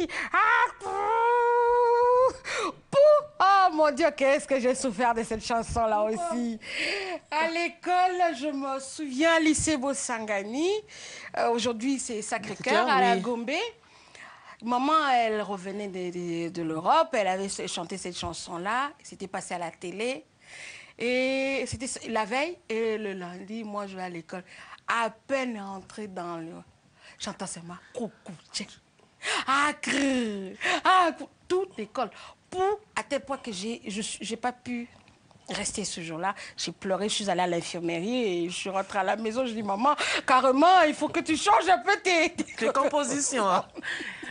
Sangani. Ah, oh mon Dieu, qu'est-ce que j'ai souffert de cette chanson-là aussi. À l'école, je me souviens, lycée Bosangani. Aujourd'hui, c'est Sacré-Cœur à la Gombe. Maman, elle revenait de l'Europe, elle avait chanté cette chanson-là, c'était passé à la télé. Et c'était la veille, et le lundi, moi, je vais à l'école. À peine rentrée dans le... J'entends seulement coucou, tchèque. Ah, grrr, ah, toute l'école. Pour, à tel point que j'ai pas pu rester ce jour-là. J'ai pleuré, je suis allée à l'infirmerie et je suis rentrée à la maison. Je dis, maman, carrément, il faut que tu changes un peu tes compositions. Hein.